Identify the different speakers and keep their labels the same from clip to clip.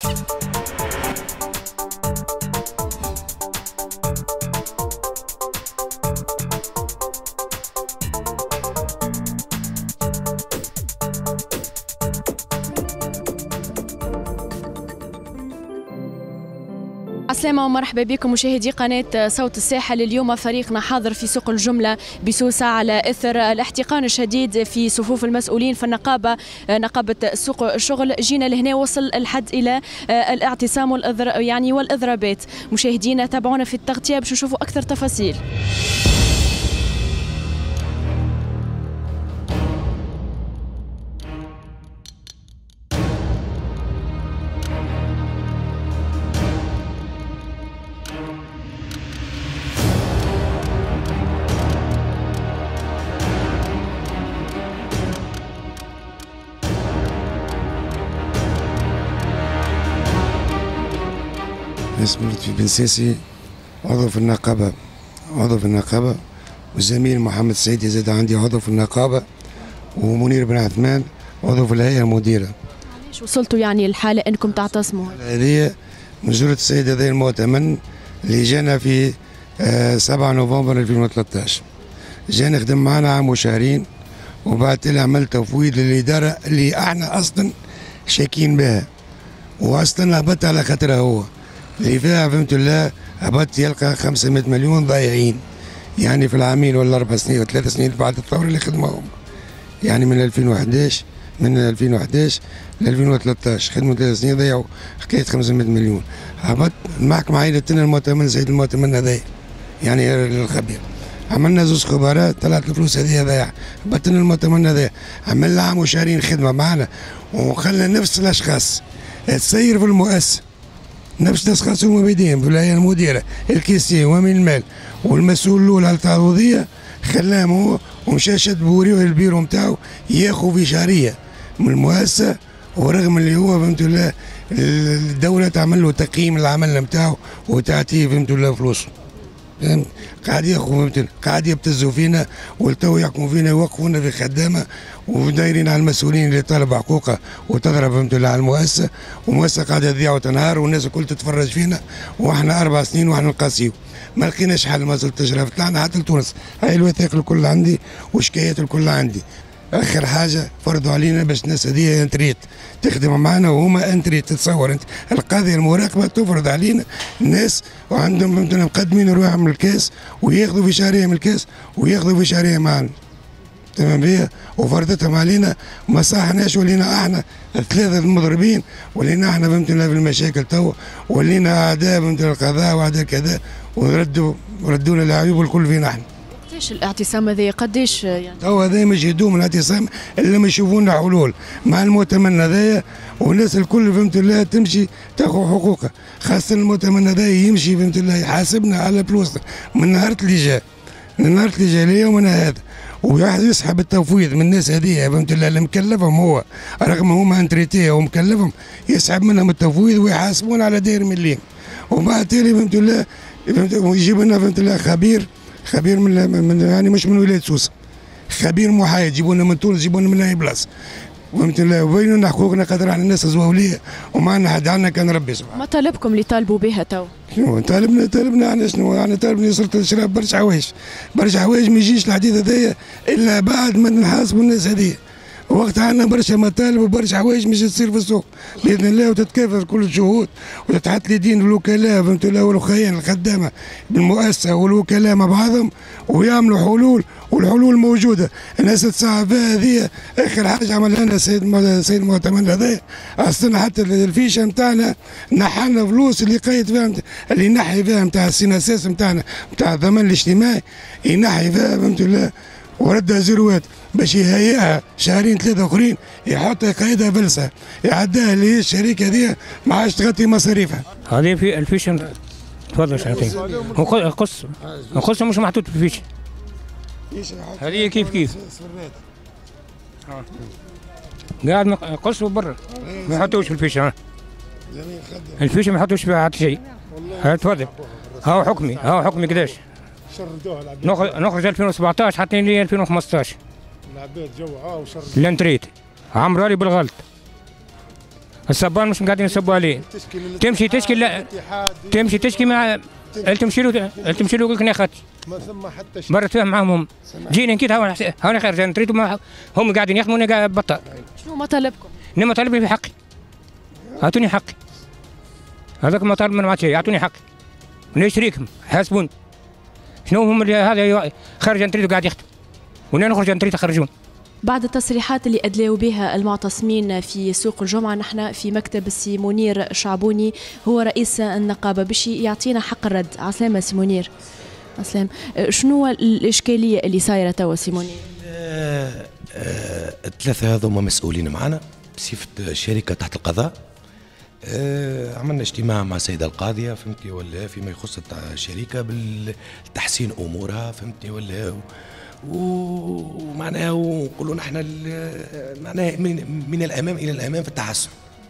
Speaker 1: السلامة ومرحبا بكم مشاهدي قناة صوت الساحل. اليوم فريقنا حاضر في سوق الجملة بسوسة على إثر الاحتقان الشديد في صفوف المسؤولين في النقابة، نقابة سوق الشغل. جينا لهنا وصل الحد إلى الاعتصام والإضرابات. مشاهدينا تابعونا في التغطية باش نشوفوا أكثر تفاصيل.
Speaker 2: اسمي لطفي بن ساسي، عضو في النقابة، والزميل محمد السعيدي زاد عندي عضو في النقابة، ومنير بن عثمان عضو في الهيئة المديرة.
Speaker 1: علاش وصلتوا يعني الحالة انكم تعتصموا؟
Speaker 2: هذه من جرة السيد هذا المؤتمن اللي جانا في 7 نوفمبر 2013. جانا خدم معنا عام وشهرين، وبعد له عمل تفويض للإدارة اللي احنا اصلا شاكين بها، واصلا هبط على خاطرها هو اللي فيها. فهمت الله هبط يلقى 500 مليون ضايعين، يعني في العامين ولا 4 سنين و3 سنين بعد الثورة اللي خدموهم، يعني من 2011 ل 2013 خدموا 3 سنين ضيعوا حكاية 500 مليون. هبط معك معايا لنا المؤتمن سيد المؤتمن هذايا، يعني الخبير. عملنا زوز خبراء طلعت الفلوس هذه ضايعة. هبطنا المؤتمن هذايا، عملنا عام وشهرين خدمة معنا، وخلنا نفس الأشخاص تسير في المؤسسة، نفس الاشخاص هما بيديهم في الهيئه المديره، الكيسي وامين المال والمسؤول الاول على التعويضيه، خلاهم هو ومشى شد بوريه البيرو نتاعو ياخذ في شهريه من المؤسسه، ورغم اللي هو فهمت الله الدوله تعمل له تقييم العمل نتاعو وتعطيه فهمت الله فلوسه. فهمت؟ قاعد ياخذ قاعد يبتزوا فينا، والتو يحكموا فينا يوقفونا في خدامه، ودايرين على المسؤولين اللي طالب حقوقه وتضرب فهمت الله على المؤسسه، والمؤسسه قاعده تضيع وتنهار، والناس الكل تتفرج فينا، واحنا 4 سنين واحنا نقاسيو. ما لقيناش حل، ما زلت تجرب، طلعنا حتى لتونس، هاي الوثائق الكل عندي وشكايات الكل عندي. اخر حاجه فرضوا علينا باش الناس هذه انتريت تخدم معنا، وهما انتريت. تتصور انت القاضيه المراقبه تفرض علينا الناس، وعندهم فهمتنا مقدمين روحهم من الكاس، وياخذوا في شهريه من الكاس، وياخذوا في شهريه معنا. تمام بيها، وفرضتهم علينا وما صحناش، ولينا احنا 3 المضربين، ولينا احنا فهمتنا في المشاكل تو، ولينا اعداء فهمتنا القضاء واعداء كذا، وردونا العيوب الكل فينا احنا.
Speaker 1: قداش الاعتصام هذا قداش يعني؟
Speaker 2: تو هذا مش يدوم الاعتصام الا ما يشوفوا لنا حلول مع المؤتمن هذايا، والناس الكل فهمت الله تمشي تاخذ حقوقها، خاصه المؤتمن هذايا يمشي فهمت الله يحاسبنا على فلوسنا من نهار اللي جاء، ليومنا هذا، ويسحب التفويض من الناس هذه فهمت الله اللي مكلفهم هو، رغم هما انتريتيه ومكلفهم، يسحب منهم التفويض ويحاسبون على داير مليون. وبعد تالي فهمت الله ويجيب لنا فهمت الله خبير من يعني مش من ولايه سوسه، خبير محايد، جيبونا من تونس، جيبونا من اي بلاصه، فهمت الله، وبينوا لنا حقوقنا خاطر احنا الناس زواوليه، وما عندنا حد عندنا كان ربي سبحانه.
Speaker 1: ما طالبكم اللي طالبوا بها تو؟
Speaker 2: شنو طالبنا احنا شنو؟ احنا طالبنا سلطه الشراب برشا حوايج ما يجيش الحديث هذايا الا بعد ما نحاسبوا الناس هذه. وقت عندنا برشا مطالب وبرشا حوايج مش تصير في السوق باذن الله، وتتكافر كل الشهود، وتتحط اليدين الوكلاء فهمت الله والخيان الخدامه بالمؤسسه والوكلاء مع بعضهم، ويعملوا حلول، والحلول موجوده. الناس تسعى فيها هذه. اخر حاجه عملها لنا سيد المؤتمن هذا، اصلا حتى الفيشه نتاعنا نحلنا فلوس اللي قيد فيها، اللي ينحي فيها نتاع السيناساس نتاعنا نتاع الضمان الاجتماعي، ينحي فيها فهمت الله، وردها زيروات باش يهيئها 2 3 اخرين، يحطها يقيدها فلسه، يعداها اللي هي الشركه هذه ما عادش تغطي مصاريفها.
Speaker 3: هذه في الفيشه. تفضل شعطيك. قص مش محطوط في الفيشه. هذه كيف قاعد قصوا برا، ما يحطوش في الفيشه. الفيشه ما يحطوش فيها حتى شيء. تفضل. هاو حكمي قداش؟ نخرج 2017 حتى لي 2015. العباد جو وشر الانتريت عمرالي بالغلط. الصبان مش قاعدين يصبوا عليه. تمشي تشكي لا تمشي تشكي مع تمشي له يقول لك يا اخي
Speaker 4: ما ثم حتى
Speaker 3: مرت فيها معاهم هم. جينا نكيت هون خير نريدوا هم قاعدين يخدموا وانا قاعد بطل.
Speaker 1: شنو مطالبكم؟
Speaker 3: انا مطالبني في حقي. اعطوني حقي. هذاك مطالب من ما شيء يعطوني حقي. ليش شريكهم حاسبون. شنو هم اللي هذا خارج نريدوا قاعد يخدم. وانا نخرج نريد يخرجون.
Speaker 1: بعد التصريحات اللي أدلوا بها المعتصمين في سوق الجمعة، نحن في مكتب السي منير شعبوني هو رئيس النقابة باش يعطينا حق الرد. عسلامة سي منير. عسلام. شنو الإشكالية اللي صايرة توا سي منير؟
Speaker 5: الثلاثة هذوما مسؤولين معنا بصفة شركة تحت القضاء. عملنا اجتماع مع السيدة القاضية فهمتني ولا فيما يخص الشركة بالتحسين أمورها فهمتني ولا ومعناها ونقولوا نحن معناها من الامام الى الامام في التحسن.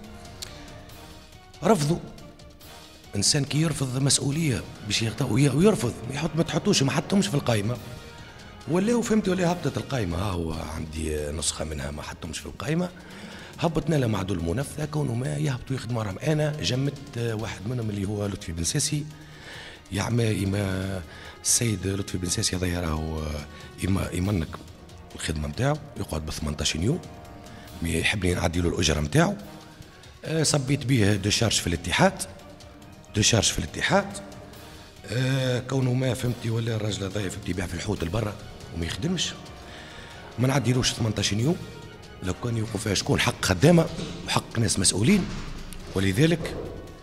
Speaker 5: رفضوا. انسان كي يرفض مسؤوليه باش ويرفض ما تحطوش ما حطهمش في القائمه ولا فهمت ولا هبطت القائمه. ها هو عندي نسخه منها ما حطهمش في القائمه. هبطنا لها معدول المنفذه كونه ما يهبطوا يخدموا راهم. انا جمدت واحد منهم اللي هو لطفي بن ساسي السيد لطفي بن ساسي هذا راهو يمنك الخدمه نتاعو يقعد ب 18 يوم يحبني نعدي له الاجره نتاعو. صبيت به دشارج في الاتحاد كونه ما فهمتي ولا الراجل هذايا فهمتي يبيع في الحوت البرا وما يخدمش ما نعديلوش 18 يوم. لو كان يوقف فيها شكون حق خدامه وحق ناس مسؤولين. ولذلك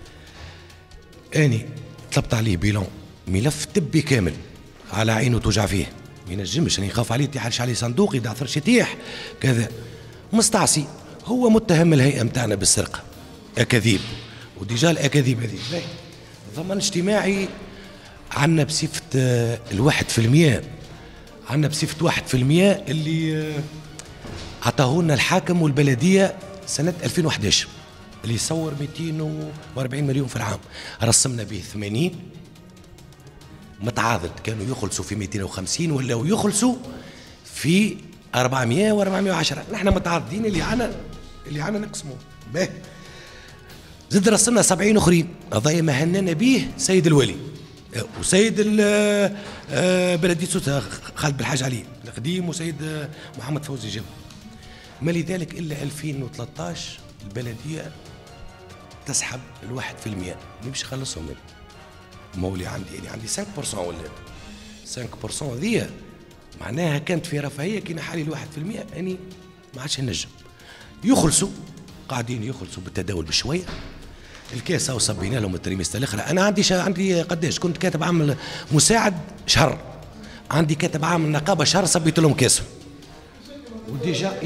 Speaker 5: اني طلبت عليه بيلون ملف طبي كامل على عينه توجع فيه ما ينجمش. انا يخاف عليه يحلش عليه صندوق يدع ثرش يطيح كذا مستعصي. هو متهم الهيئه نتاعنا بالسرقه اكاذيب وديجا الاكاذيب هذه ضمان اجتماعي عندنا بصفه الواحد في المية. عندنا بصفه 1% اللي عطاه لنا الحاكم والبلديه سنه 2011 اللي يصور 240 مليون في العام. رسمنا به 80 متعاضد كانوا يخلصوا في 250 ولا يخلصوا في 400 و410. نحن متعاضدين اللي عنا نقسموا به. زد رسمنا 70 اخرين هذايا ما هننا به سيد الولي وسيد بلديه سوسه خالد بالحاج علي القديم وسيد محمد فوزي جم. ما لذلك الا 2013 البلديه تسحب 1% اللي باش يخلصهم منه. مولي عندي يعني عندي 5% ولا 5% هذيا معناها كانت في رفاهيه كي نحالي 1% اني ما عادش نجم. يخلصوا قاعدين يخلصوا بالتداول بشويه. الكاس او صبينا لهم التريمستر الاخر. انا عندي قداش كنت كاتب عام مساعد شهر عندي كاتب عام نقابه شهر صبيت لهم كاسهم وديجا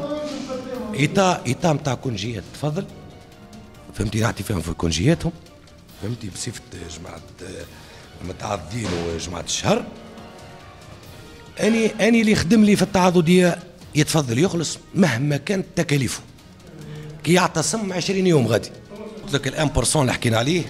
Speaker 5: ايطا نتاع كونجيات تفضل فهمتي نعطي فيهم في كونجياتهم فهمتي بصفه جماعه متعاضدين وجماعه الشهر. اني اللي يخدم لي في التعاضديه يتفضل يخلص مهما كانت تكاليفه. كي يعتصم 20 يوم غادي. قلت لك الان بورسون اللي حكينا عليه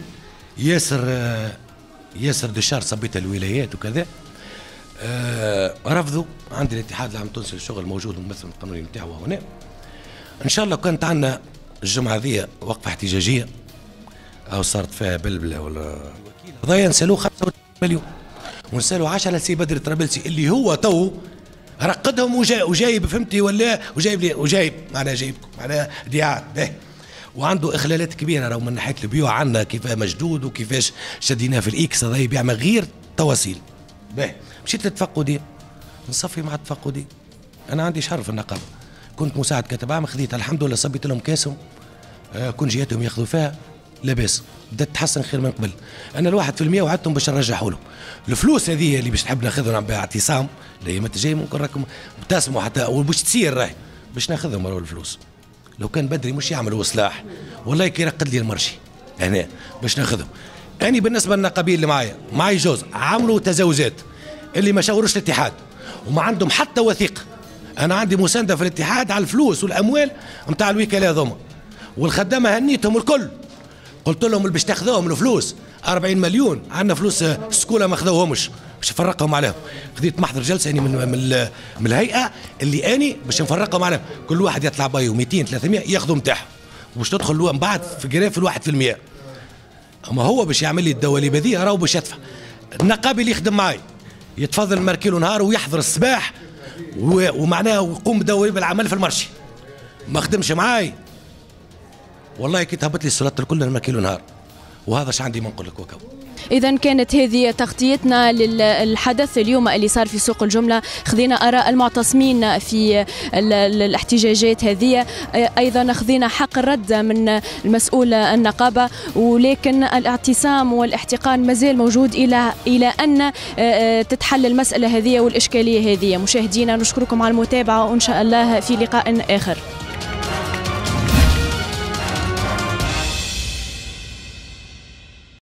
Speaker 5: ياسر دشار صبيت الولايات وكذا. رفضوا. عندي الاتحاد العام التونسي للشغل موجود الممثل القانوني نتاعو هنا. ان شاء الله كانت عندنا الجمعه ذي وقفه احتجاجيه او صارت فيها بلبله ولا قضايا نسالوه 35 مليون ونسالوا 10 لسي بدر الطرابلسي اللي هو تو رقدهم وجايب فهمتي ولا وجايب معناها جايبكم معناها ديعات به. وعنده اخلالات كبيره راهو من ناحيه البيوع عندنا كيف مشدود وكيفاش شديناه في الاكس هذا يبيع من غير تواصيل به. مشيت للتفقدي نصفي مع التفقدي. انا عندي شهر في النقابه كنت مساعد كاتب عام خذيتها الحمد لله صبيت لهم كاسهم كونجياتهم ياخذوا فيها لاباس بدات تتحسن خير من قبل. انا 1% وعدتهم باش نرجعوا لهم الفلوس هذه اللي باش نحب ناخذهم باعتصام الايام الجايه ممكن راكم تسمعوا حتى وباش تصير راهي باش ناخذهم راهو الفلوس. لو كان بدري مش يعملوا اصلاح والله كي يرقد لي المرشي هنا باش ناخذهم. اني بالنسبه للنقابيين اللي معي جوز عملوا تجاوزات اللي ما شاوروش الاتحاد وما عندهم حتى وثيقه. انا عندي مسانده في الاتحاد على الفلوس والاموال نتاع الوكاله هذوما والخدامه هنيتهم الكل. قلت لهم اللي باش تاخذوهم الفلوس 40 مليون عندنا فلوس سكولا ما خذوهمش باش نفرقهم عليهم. خذيت محضر جلسه اني من الهيئه اللي اني باش نفرقهم عليهم كل واحد يطلع بايو 200 300 ياخذوا نتاعهم ومش تدخل من بعد في جريف الواحد في المئة. اما هو باش يعمل لي الدواليب هذه راهو باش يدفع. النقابي اللي يخدم معي يتفضل المركيلو نهار ويحضر الصباح ومعناه ويقوم بدواليب العمل في المرشي. ما خدمش معاي والله كي تهبط لي الصلات الكل المركيلو نهار. وهذا اش عندي ما نقول لك وكو.
Speaker 1: إذا كانت هذه تغطيتنا للحدث اليوم اللي صار في سوق الجملة. خذينا آراء المعتصمين في الاحتجاجات هذه، أيضا خذينا حق الرد من المسؤول النقابة، ولكن الاعتصام والاحتقان مازال موجود إلى أن تتحل المسألة هذه والإشكالية هذه. مشاهدينا نشكركم على المتابعة وإن شاء الله في لقاء آخر.